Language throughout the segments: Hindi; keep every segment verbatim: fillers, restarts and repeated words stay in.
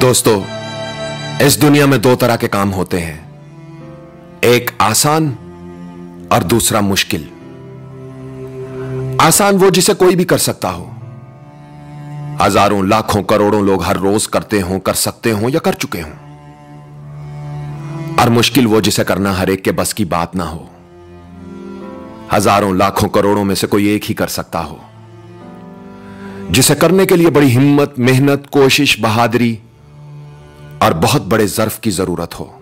दोस्तों, इस दुनिया में दो तरह के काम होते हैं, एक आसान और दूसरा मुश्किल। आसान वो जिसे कोई भी कर सकता हो, हजारों लाखों करोड़ों लोग हर रोज करते हो, कर सकते हो या कर चुके हो। और मुश्किल वो जिसे करना हर एक के बस की बात ना हो, हजारों लाखों करोड़ों में से कोई एक ही कर सकता हो, जिसे करने के लिए बड़ी हिम्मत, मेहनत, कोशिश, बहादुरी और बहुत बड़े ज़र्फ की जरूरत हो।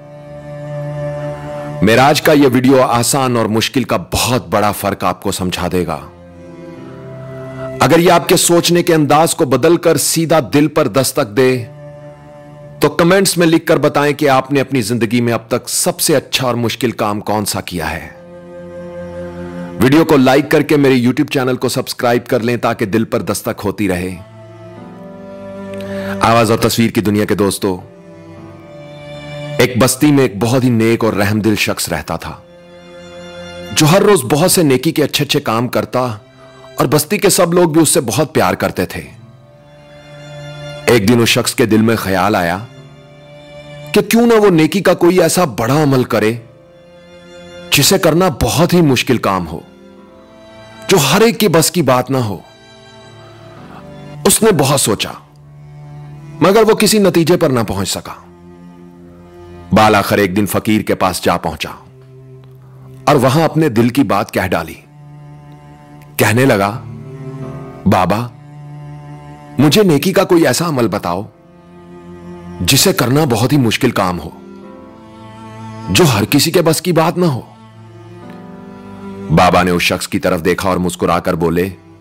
मेरा आज का यह वीडियो आसान और मुश्किल का बहुत बड़ा फर्क आपको समझा देगा। अगर यह आपके सोचने के अंदाज को बदलकर सीधा दिल पर दस्तक दे तो कमेंट्स में लिखकर बताएं कि आपने अपनी जिंदगी में अब तक सबसे अच्छा और मुश्किल काम कौन सा किया है। वीडियो को लाइक करके मेरे यूट्यूब चैनल को सब्सक्राइब कर लें ताकि दिल पर दस्तक होती रहे। आवाज और तस्वीर की दुनिया के दोस्तों, एक बस्ती में एक बहुत ही नेक और रहमदिल शख्स रहता था जो हर रोज बहुत से नेकी के अच्छे अच्छे काम करता और बस्ती के सब लोग भी उससे बहुत प्यार करते थे। एक दिन उस शख्स के दिल में ख्याल आया कि क्यों ना वो नेकी का कोई ऐसा बड़ा अमल करे जिसे करना बहुत ही मुश्किल काम हो, जो हर एक की बस की बात ना हो। उसने बहुत सोचा मगर वो किसी नतीजे पर ना पहुंच सका। बाल आखिर एक दिन फकीर के पास जा पहुंचा और वहां अपने दिल की बात कह डाली। कहने लगा, बाबा, मुझे नेकी का कोई ऐसा अमल बताओ जिसे करना बहुत ही मुश्किल काम हो, जो हर किसी के बस की बात ना हो। बाबा ने उस शख्स की तरफ देखा और मुस्कुराकर बोले,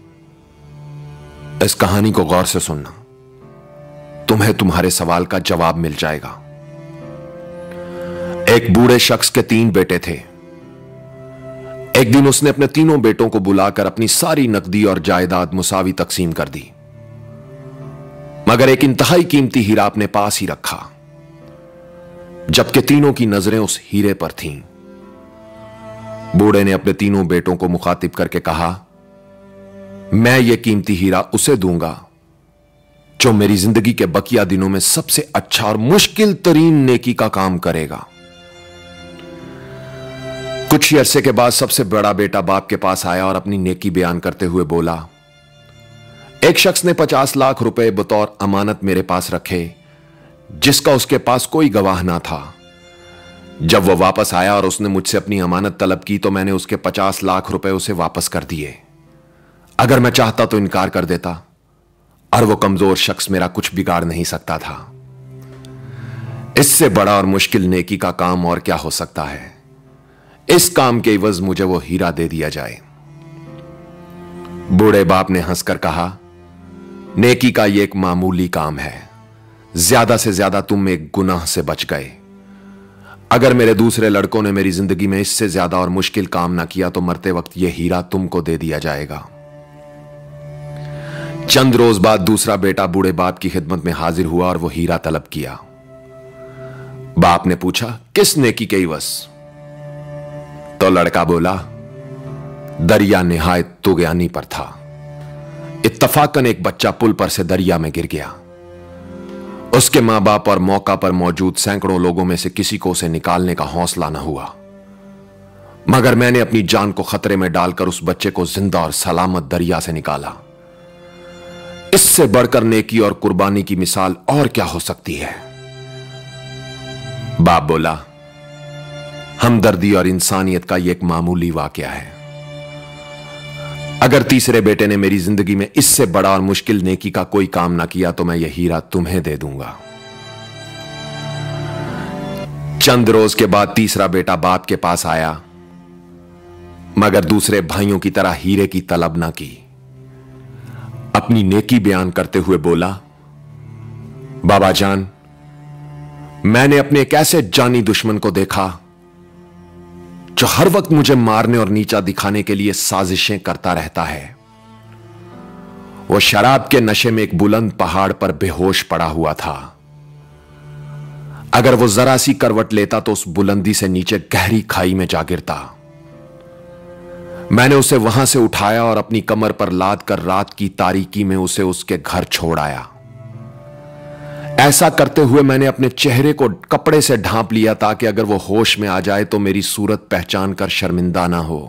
इस कहानी को गौर से सुनना, तुम्हें तुम्हारे सवाल का जवाब मिल जाएगा। एक बूढ़े शख्स के तीन बेटे थे। एक दिन उसने अपने तीनों बेटों को बुलाकर अपनी सारी नकदी और जायदाद मुसावी तकसीम कर दी, मगर एक इंतहाई कीमती हीरा अपने पास ही रखा, जबकि तीनों की नजरें उस हीरे पर थीं। बूढ़े ने अपने तीनों बेटों को मुखातिब करके कहा, मैं यह कीमती हीरा उसे दूंगा जो मेरी जिंदगी के बकिया दिनों में सबसे अच्छा और मुश्किल तरीन नेकी का काम करेगा। कुछ ही अरसे के बाद सबसे बड़ा बेटा बाप के पास आया और अपनी नेकी बयान करते हुए बोला, एक शख्स ने पचास लाख रुपए बतौर अमानत मेरे पास रखे, जिसका उसके पास कोई गवाह ना था। जब वह वापस आया और उसने मुझसे अपनी अमानत तलब की तो मैंने उसके पचास लाख रुपए उसे वापस कर दिए। अगर मैं चाहता तो इनकार कर देता और वो कमजोर शख्स मेरा कुछ बिगाड़ नहीं सकता था। इससे बड़ा और मुश्किल नेकी का काम और क्या हो सकता है। इस काम के इवज मुझे वो हीरा दे दिया जाए। बूढ़े बाप ने हंसकर कहा, नेकी का यह एक मामूली काम है, ज्यादा से ज्यादा तुम एक गुनाह से बच गए। अगर मेरे दूसरे लड़कों ने मेरी जिंदगी में इससे ज्यादा और मुश्किल काम ना किया तो मरते वक्त यह हीरा तुमको दे दिया जाएगा। चंद रोज बाद दूसरा बेटा बूढ़े बाप की खिदमत में हाजिर हुआ और वो हीरा तलब किया। बाप ने पूछा, किस नेकी के इवज? तो लड़का बोला, दरिया निहायत तुगयानी पर था। इत्तफाकन एक बच्चा पुल पर से दरिया में गिर गया। उसके मां बाप और मौका पर मौजूद सैकड़ों लोगों में से किसी को उसे निकालने का हौसला न हुआ, मगर मैंने अपनी जान को खतरे में डालकर उस बच्चे को जिंदा और सलामत दरिया से निकाला। इससे बढ़कर नेकी और कुर्बानी की मिसाल और क्या हो सकती है? बाप बोला, हमदर्दी और इंसानियत का यह एक मामूली वाकया है। अगर तीसरे बेटे ने मेरी जिंदगी में इससे बड़ा और मुश्किल नेकी का कोई काम ना किया तो मैं यह हीरा तुम्हें दे दूंगा। चंद रोज के बाद तीसरा बेटा बाप के पास आया, मगर दूसरे भाइयों की तरह हीरे की तलब ना की। अपनी नेकी बयान करते हुए बोला, बाबा जान, मैंने अपने एक ऐसे जानी दुश्मन को देखा जो हर वक्त मुझे मारने और नीचा दिखाने के लिए साजिशें करता रहता है। वो शराब के नशे में एक बुलंद पहाड़ पर बेहोश पड़ा हुआ था। अगर वो जरा सी करवट लेता तो उस बुलंदी से नीचे गहरी खाई में जा गिरता। मैंने उसे वहां से उठाया और अपनी कमर पर लाद कर रात की तारीकी में उसे उसके घर छोड़ आया। ऐसा करते हुए मैंने अपने चेहरे को कपड़े से ढांप लिया ताकि अगर वो होश में आ जाए तो मेरी सूरत पहचान कर शर्मिंदा ना हो।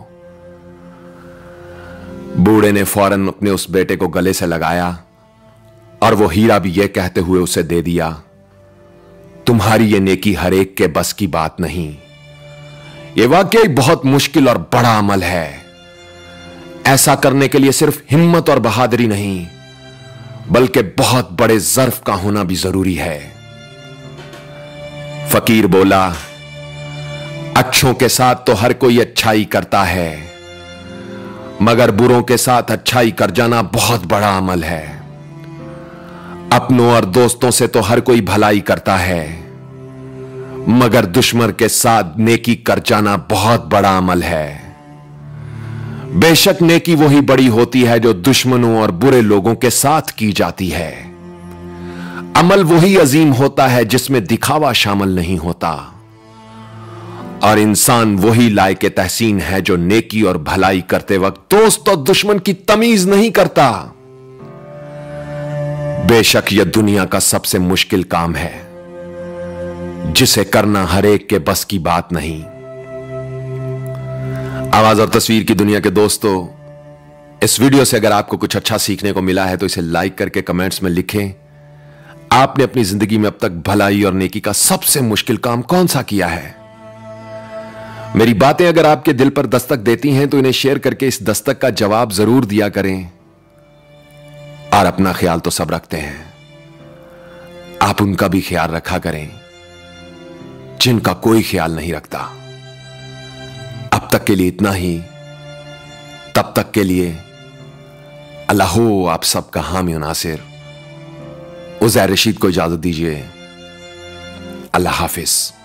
बूढ़े ने फौरन अपने उस बेटे को गले से लगाया और वो हीरा भी यह कहते हुए उसे दे दिया, तुम्हारी ये नेकी हर एक के बस की बात नहीं। ये वाकई बहुत मुश्किल और बड़ा अमल है। ऐसा करने के लिए सिर्फ हिम्मत और बहादुरी नहीं बल्कि बहुत बड़े ज़र्फ का होना भी जरूरी है। फकीर बोला, अच्छों के साथ तो हर कोई अच्छाई करता है, मगर बुरों के साथ अच्छाई कर जाना बहुत बड़ा अमल है। अपनों और दोस्तों से तो हर कोई भलाई करता है, मगर दुश्मन के साथ नेकी कर जाना बहुत बड़ा अमल है। बेशक नेकी वही बड़ी होती है जो दुश्मनों और बुरे लोगों के साथ की जाती है। अमल वही अजीम होता है जिसमें दिखावा शामिल नहीं होता, और इंसान वही लायके तहसीन है जो नेकी और भलाई करते वक्त दोस्त और दुश्मन की तमीज नहीं करता। बेशक यह दुनिया का सबसे मुश्किल काम है जिसे करना हर एक के बस की बात नहीं। आवाज और तस्वीर की दुनिया के दोस्तों, इस वीडियो से अगर आपको कुछ अच्छा सीखने को मिला है तो इसे लाइक करके कमेंट्स में लिखें, आपने अपनी जिंदगी में अब तक भलाई और नेकी का सबसे मुश्किल काम कौन सा किया है। मेरी बातें अगर आपके दिल पर दस्तक देती हैं तो इन्हें शेयर करके इस दस्तक का जवाब जरूर दिया करें। और अपना ख्याल तो सब रखते हैं, आप उनका भी ख्याल रखा करें जिनका कोई ख्याल नहीं रखता। अब तक के लिए इतना ही, तब तक के लिए अल्लाह हो आप सबका हामी और नासिर। उज़ैर रशीद को इजाजत दीजिए। अल्लाह हाफिज।